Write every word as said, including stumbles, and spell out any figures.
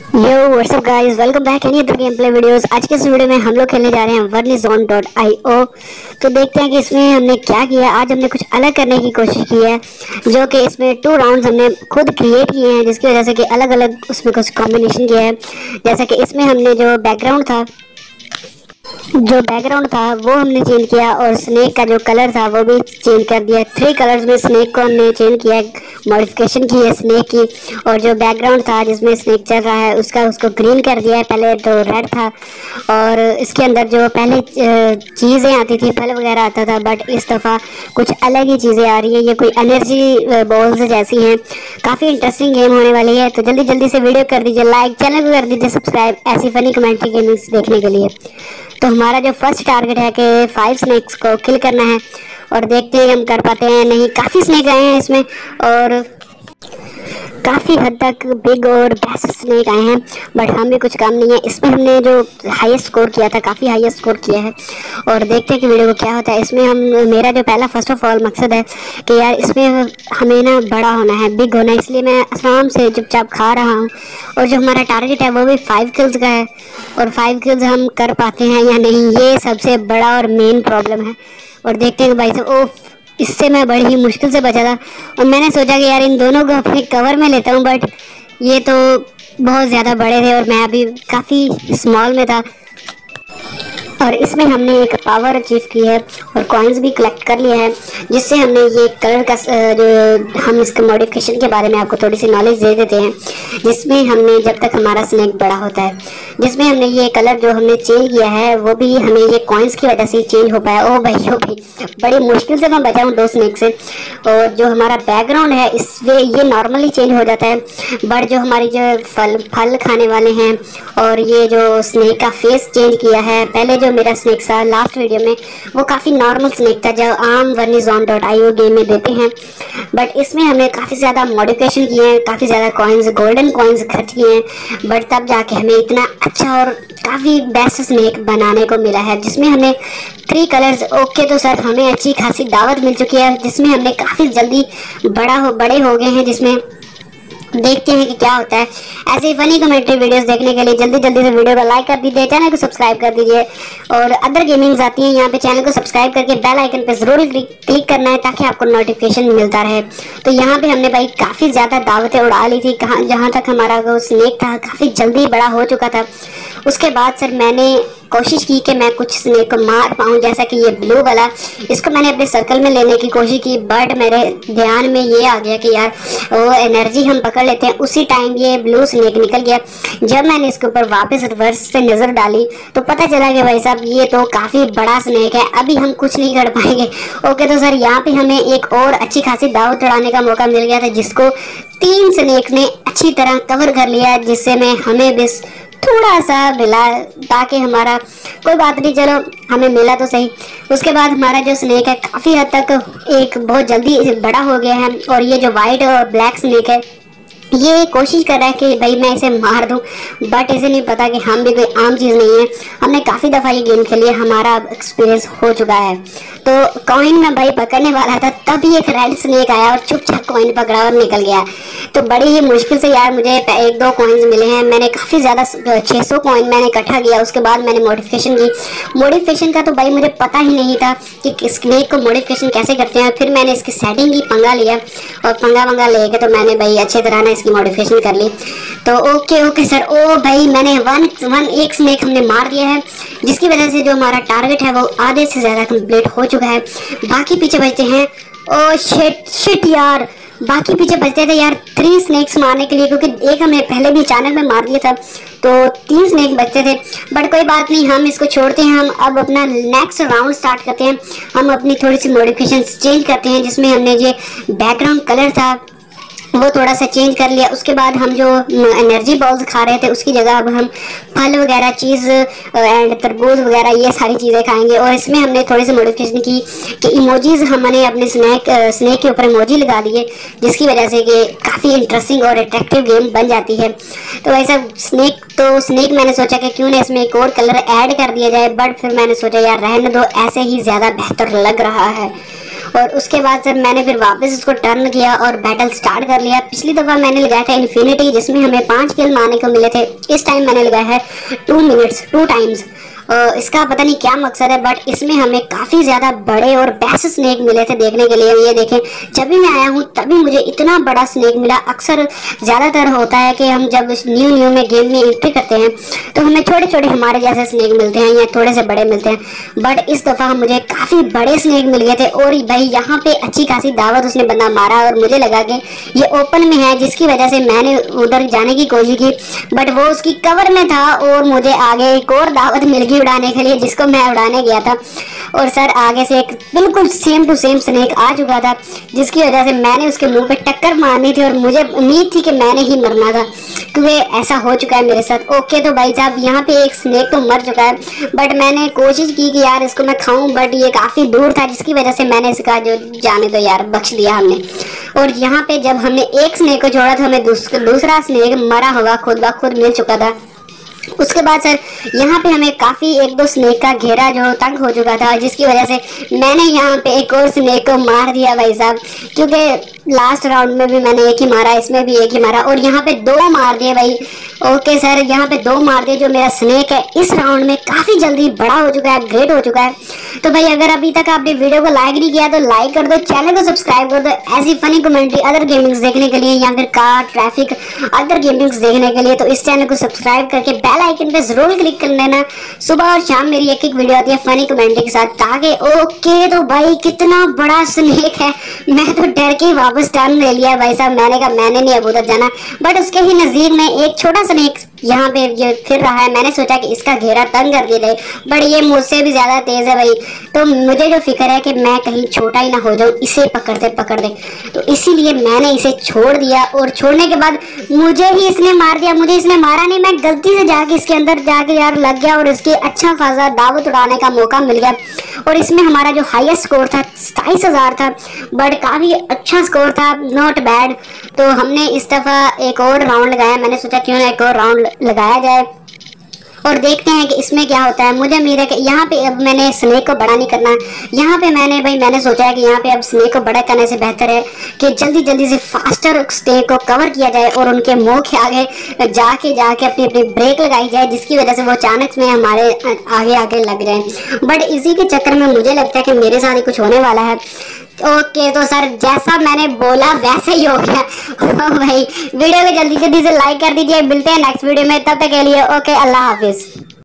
यो what's up guys, welcome back any other game play videos. आज के इस वीडियो में हम लोग खेलने जा रहे हैं वर्निजोन डॉट आई ओ। तो देखते हैं कि इसमें हमने क्या किया। आज हमने कुछ अलग करने की कोशिश की है, जो कि इसमें टू राउंड्स हमने खुद क्रिएट किए हैं, जिसकी वजह से कि अलग अलग उसमें कुछ कॉम्बिनेशन किया है। जैसा कि इसमें हमने जो बैकग्राउंड था जो बैकग्राउंड था वो हमने चेंज किया, और स्नेक का जो कलर था वो भी चेंज कर दिया। थ्री कलर्स में स्नेक को हमने चेंज किया, मॉडिफिकेशन की है स्नेक की। और जो बैकग्राउंड था जिसमें स्नेक चल रहा है उसका उसको ग्रीन कर दिया है, पहले तो रेड था। और इसके अंदर जो पहले चीज़ें आती थी, फल वगैरह आता था, बट इस दफ़ा कुछ अलग ही चीज़ें आ रही है। ये कोई एनर्जी बॉल्स जैसी हैं। काफ़ी इंटरेस्टिंग गेम होने वाली है, तो जल्दी जल्दी से वीडियो कर दीजिए लाइक, चैनल को कर दीजिए सब्सक्राइब ऐसी फनी कमेंट्री गेम्स देखने के लिए। तो हमारा जो फर्स्ट टारगेट है कि फाइव स्नेक्स को किल करना है, और देखते हैं हम कर पाते हैं नहीं। काफ़ी स्नेक आए हैं इसमें, और काफ़ी हद तक बिग और बेस्ट स्नेक आए हैं, बट हम भी कुछ काम नहीं है। इसमें हमने जो हाईएस्ट स्कोर किया था, काफ़ी हाईएस्ट स्कोर किया है, और देखते हैं कि वीडियो को क्या होता है। इसमें हम मेरा जो पहला फर्स्ट ऑफ ऑल मकसद है कि यार इसमें हमें ना बड़ा होना है, बिग होना है, इसलिए मैं आराम से चुपचाप खा रहा हूँ। और जो हमारा टारगेट है वो भी फाइव किल्स का है, और फाइव किल्स हम कर पाते हैं या नहीं, ये सबसे बड़ा और मेन प्रॉब्लम है। और देखते हैं भाई साहब, ओह इससे मैं बड़ी ही मुश्किल से बचा था, और मैंने सोचा कि यार इन दोनों को अपने कवर में लेता हूँ, बट ये तो बहुत ज़्यादा बड़े थे और मैं अभी काफ़ी स्मॉल में था। और इसमें हमने एक पावर अचीव की है और कॉइन्स भी कलेक्ट कर लिया है, जिससे हमने ये कलर का जो हम इसके मॉडिफिकेशन के बारे में आपको थोड़ी सी नॉलेज दे देते हैं। जिसमें हमने जब तक हमारा स्नेक बड़ा होता है, जिसमें हमने ये कलर जो हमने चेंज किया है वो भी हमें ये कॉइन्स की वजह से चेंज हो पाया। ओ भाई ओ भाई, बड़ी मुश्किल से मैं बचा हूँ दो स्नेक से। और जो हमारा बैकग्राउंड है इसमें ये नॉर्मली चेंज हो जाता है, बट जो हमारी जो फल फल खाने वाले हैं और ये जो स्नेक का फेस चेंज किया है, पहले जो मेरा स्नेक था लास्ट वीडियो में वो काफ़ी नॉर्मल स्नेक था जो आम वर्निजोन डॉट आई ओ गेम में देते हैं, बट इसमें हमने काफ़ी ज़्यादा मॉडिफिकेशन किए हैं, काफ़ी ज़्यादा कॉइन्स गोल्डन कॉइन्स खर्च किए हैं, बट तब जाके हमें इतना अच्छा और काफ़ी बेस्ट स्नेक बनाने को मिला है, जिसमें हमें थ्री कलर्स। ओके तो सर हमें अच्छी खासी दावत मिल चुकी है, जिसमें हमने काफ़ी जल्दी बड़ा हो बड़े हो गए हैं, जिसमें देखते हैं कि क्या होता है। ऐसे ही फनी कमेंट्री वीडियोस देखने के लिए जल्दी जल्दी से वीडियो को लाइक कर दीजिए, चैनल को सब्सक्राइब कर दीजिए, और अदर गेमिंग्स आती हैं यहाँ पे, चैनल को सब्सक्राइब करके बेल आइकन पे जरूर क्लिक करना है ताकि आपको नोटिफिकेशन मिलता रहे। तो यहाँ पे हमने भाई काफ़ी ज़्यादा दावतें उड़ा ली थी, कहाँ जहाँ तक हमारा वो स्नेक था काफ़ी जल्दी बड़ा हो चुका था। उसके बाद सर मैंने कोशिश की कि मैं कुछ स्नेक को मार पाऊँ, जैसा कि ये ब्लू वाला, इसको मैंने अपने सर्कल में लेने की कोशिश की, बट मेरे ध्यान में ये आ गया कि यार वो एनर्जी हम पकड़ लेते हैं, उसी टाइम ये ब्लू स्नेक निकल गया। जब मैंने इसके ऊपर वापस रिवर्स से नज़र डाली तो पता चला कि भाई साहब ये तो काफ़ी बड़ा स्नेक है, अभी हम कुछ नहीं कर पाएंगे। ओके तो सर यहाँ पे हमें एक और अच्छी खासी दाव चढ़ाने का मौका मिल गया था, जिसको तीन स्नेक ने अच्छी तरह कवर कर लिया, जिससे मैं हमें बस थोड़ा सा मिला, ताकि हमारा कोई बात नहीं, चलो हमें मिला तो सही। उसके बाद हमारा जो स्नेक है काफ़ी हद तक एक बहुत जल्दी बड़ा हो गया है, और ये जो वाइट और ब्लैक स्नेक है ये कोशिश कर रहा है कि भाई मैं इसे मार दूं, बट इसे नहीं पता कि हम भी कोई आम चीज़ नहीं है। हमने काफ़ी दफ़ा ये गेम खेली है, हमारा एक्सपीरियंस हो चुका है। तो कॉइन में भाई पकड़ने वाला था, तभी एक रेड स्नेक आया और चुपचाप कॉइन पकड़ा और निकल गया। तो बड़ी ही मुश्किल से यार मुझे एक दो कॉइन्स मिले हैं। मैंने काफ़ी ज़्यादा छः सौ कॉइन मैंने इकट्ठा किया, उसके बाद मैंने मॉडिफिकेशन की। मॉडिफिकेशन का तो भाई मुझे पता ही नहीं था कि स्नेक को मॉडिफिकेशन कैसे करते हैं। फिर मैंने इसकी सेटिंग की पंगा लिया, और पंगा पंगा लेके तो मैंने भाई अच्छी तरह ना इसकी मॉडिफिकेशन कर ली। तो ओके ओके सर, ओ भाई मैंने वन वन एक स्नेक हमने मार दिया है, जिसकी वजह से जो हमारा टारगेट है वो आधे से ज़्यादा कंप्लीट हो चुका है। बाकी पीछे बचते हैं, ओ शिट शिट यार, बाकी पीछे बचते थे यार थ्री स्नेक्स मारने के लिए, क्योंकि एक हमने पहले भी अचानक में मार दिया था, तो तीन स्नेक बचते थे। बट कोई बात नहीं, हम इसको छोड़ते हैं, हम अब अपना नेक्स्ट राउंड स्टार्ट करते हैं। हम अपनी थोड़ी सी मॉडिफिकेशन चेंज करते हैं, जिसमें हमने ये बैकग्राउंड कलर था वो थोड़ा सा चेंज कर लिया। उसके बाद हम जो एनर्जी बॉल्स खा रहे थे उसकी जगह अब हम फल वगैरह चीज़ एंड तरबूज वगैरह ये सारी चीज़ें खाएंगे। और इसमें हमने थोड़ी सी मॉडिफिकेशन की कि इमोजीज हमने अपने स्नैक स्नैक के ऊपर इमोजी लगा दिए, जिसकी वजह से कि काफ़ी इंटरेस्टिंग और अट्रैक्टिव गेम बन जाती है। तो ऐसा स्नैक तो स्नैक मैंने सोचा कि क्यों ना इसमें एक और कलर ऐड कर दिया जाए, बट फिर मैंने सोचा यार रहने दो, ऐसे ही ज़्यादा बेहतर लग रहा है। और उसके बाद सर मैंने फिर वापस इसको टर्न किया और बैटल स्टार्ट कर लिया। पिछली दफ़ा मैंने लगाया था इन्फिनिटी, जिसमें हमें पाँच किल मारने को मिले थे। इस टाइम मैंने लगाया है टू मिनट्स टू टाइम्स। इसका पता नहीं क्या मकसद है, बट इसमें हमें काफ़ी ज़्यादा बड़े और बेस्ट स्नेक मिले थे देखने के लिए। ये देखें, जब भी मैं आया हूँ तभी मुझे इतना बड़ा स्नेक मिला। अक्सर ज़्यादातर होता है कि हम जब न्यू न्यू में गेम में एंट्री करते हैं तो हमें छोटे छोटे हमारे जैसे स्नेक मिलते हैं या थोड़े से बड़े मिलते हैं, बट इस दफ़ा मुझे काफ़ी बड़े स्नेक मिल गए थे। और भाई यहाँ पे अच्छी खासी दावत उसने बंदा मारा और मुझे लगा कि ये ओपन में है, जिसकी वजह से मैंने उधर जाने की कोशिश की, बट वो उसकी कवर में था और मुझे आगे एक और दावत मिल गई उड़ाने के लिए, जिसको मैं उड़ाने गया था। और सर आगे से एक बिल्कुल सेम टू सेम स्नेक आ चुका था, जिसकी वजह से मैंने उसके मुंह पे टक्कर मारनी थी और मुझे उम्मीद थी कि मैंने ही मरना था, क्योंकि ऐसा हो चुका है मेरे साथ। ओके तो भाई साहब यहाँ पे एक स्नेक तो मर चुका है, बट मैंने कोशिश की कि यार इसको मैं खाऊं, बट ये काफ़ी दूर था, जिसकी वजह से मैंने इसका जो जाने तो यार बख्श दिया हमने। और यहाँ पे जब हमने एक स्नेक को छोड़ा तो हमें दूस, दूसरा स्नेक मरा हुआ खुद ब खुद मिल चुका था। उसके बाद सर यहाँ पे हमें काफ़ी एक दो स्नेक का घेरा जो तंग हो चुका था, जिसकी वजह से मैंने यहाँ पे एक और स्नेक को मार दिया भाई साहब, क्योंकि लास्ट राउंड में भी मैंने एक ही मारा, इसमें भी एक ही मारा और यहाँ पे दो मार दिए भाई। ओके सर यहाँ पे दो मार दिए। जो मेरा स्नेक है इस राउंड में काफ़ी जल्दी बड़ा हो चुका है, ग्रेट हो चुका है। तो भाई अगर अभी तक आपने वीडियो को लाइक नहीं किया तो लाइक कर दो, चैनल को सब्सक्राइब कर दो ऐसी फनी कमेंट्री अदर गेमिंग्स देखने के लिए, या फिर कार ट्रैफिक अदर गेमिंग्स देखने के लिए। तो इस चैनल को सब्सक्राइब करके बेल आइकन पे जरूर क्लिक कर लेना। सुबह और शाम मेरी एक एक वीडियो आती है फनी कमेंट्री के साथ, ताकि ओके तो भाई कितना बड़ा स्नेक है, मैं तो डर के वापस टर्न ले लिया भाई साहब। मैंने कहा मैंने नहीं अब उधर जाना, बट उसके ही नज़दीक में एक छोटा स्नेक यहाँ पे ये फिर रहा है। मैंने सोचा कि इसका घेरा तंग कर दिया जाए, बट ये मुझसे भी ज़्यादा तेज़ है भाई। तो मुझे जो फिक्र है कि मैं कहीं छोटा ही ना हो जाऊँ इसे पकड़ते पकड़ते, तो इसीलिए मैंने इसे छोड़ दिया। और छोड़ने के बाद मुझे ही इसने मार दिया। मुझे इसने मारा नहीं, मैं गलती से जाके इसके अंदर जाके यार लग गया और इसकी अच्छा खासा दावत उड़ाने का मौका मिल गया। और इसमें हमारा जो हाईएस्ट स्कोर था सताईस हज़ार था, बट काफ़ी अच्छा स्कोर था, नॉट बैड। तो हमने इस दफ़ा एक और राउंड लगाया। मैंने सोचा क्यों ना एक और राउंड लगाया जाए और देखते हैं कि इसमें क्या होता है। मुझे उम्मीद है कि यहाँ पे अब मैंने स्नेक को बड़ा नहीं करना। यहाँ पे मैंने भाई मैंने सोचा है कि यहाँ पे अब स्नेक को बड़ा करने से बेहतर है कि जल्दी जल्दी से फास्टर स्नेक को कवर किया जाए और उनके मुंह के आगे जाके जाके अपनी अपनी ब्रेक लगाई जाए, जिसकी वजह से वो अचानक में हमारे आगे आगे लग जाए। बट इसी के चक्कर में मुझे लगता है कि मेरे साथ ही कुछ होने वाला है। ओके तो सर जैसा मैंने बोला वैसे ही हो गया। भाई वीडियो को जल्दी जल्दी से लाइक कर दीजिए। मिलते हैं नेक्स्ट वीडियो में, तब तक के लिए ओके अल्लाह हाफिज।